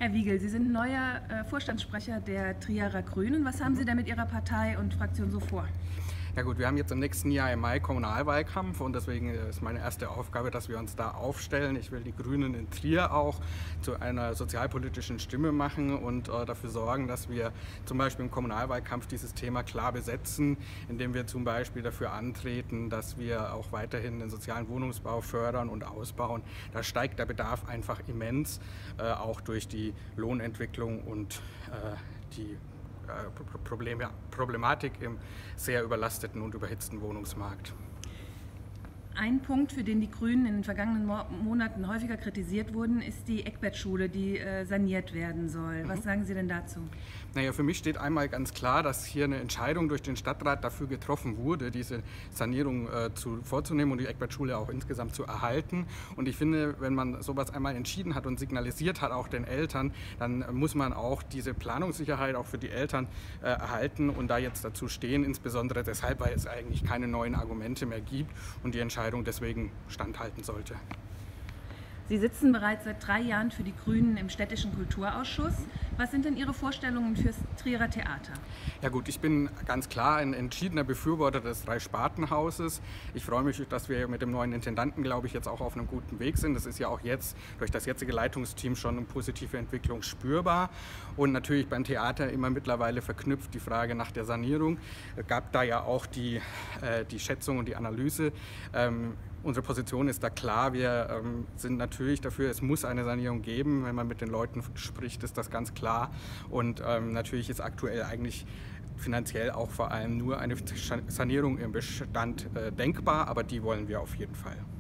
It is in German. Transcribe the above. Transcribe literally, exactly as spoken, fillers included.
Herr Wiegel, Sie sind neuer äh, Vorstandssprecher der Trierer Grünen. Was haben Sie da mit Ihrer Partei und Fraktion so vor? Ja gut, wir haben jetzt im nächsten Jahr im Mai Kommunalwahlkampf und deswegen ist meine erste Aufgabe, dass wir uns da aufstellen. Ich will die Grünen in Trier auch zu einer sozialpolitischen Stimme machen und äh, dafür sorgen, dass wir zum Beispiel im Kommunalwahlkampf dieses Thema klar besetzen, indem wir zum Beispiel dafür antreten, dass wir auch weiterhin den sozialen Wohnungsbau fördern und ausbauen. Da steigt der Bedarf einfach immens, äh, auch durch die Lohnentwicklung und äh, die Probleme, Problematik im sehr überlasteten und überhitzten Wohnungsmarkt. Ein Punkt, für den die Grünen in den vergangenen Mo Monaten häufiger kritisiert wurden, ist die Eckbertschule, die äh, saniert werden soll. Was mhm. sagen Sie denn dazu? Naja, für mich steht einmal ganz klar, dass hier eine Entscheidung durch den Stadtrat dafür getroffen wurde, diese Sanierung äh, zu, vorzunehmen und die Eckbertschule auch insgesamt zu erhalten. Und ich finde, wenn man sowas einmal entschieden hat und signalisiert hat, auch den Eltern, dann muss man auch diese Planungssicherheit auch für die Eltern äh, erhalten und da jetzt dazu stehen, insbesondere deshalb, weil es eigentlich keine neuen Argumente mehr gibt und die Entscheidung deswegen standhalten sollte. Sie sitzen bereits seit drei Jahren für die Grünen im städtischen Kulturausschuss. Was sind denn Ihre Vorstellungen fürs Trierer Theater? Ja gut, ich bin ganz klar ein entschiedener Befürworter des Drei-Sparten-Hauses. Ich freue mich, dass wir mit dem neuen Intendanten, glaube ich, jetzt auch auf einem guten Weg sind. Das ist ja auch jetzt durch das jetzige Leitungsteam schon eine positive Entwicklung spürbar. Und natürlich beim Theater immer mittlerweile verknüpft die Frage nach der Sanierung. Es gab da ja auch die, äh, die Schätzung und die Analyse. Ähm, Unsere Position ist da klar. Wir ähm, sind natürlich dafür, es muss eine Sanierung geben. Wenn man mit den Leuten spricht, ist das ganz klar. Und ähm, natürlich ist aktuell eigentlich finanziell auch vor allem nur eine Sanierung im Bestand äh, denkbar, aber die wollen wir auf jeden Fall.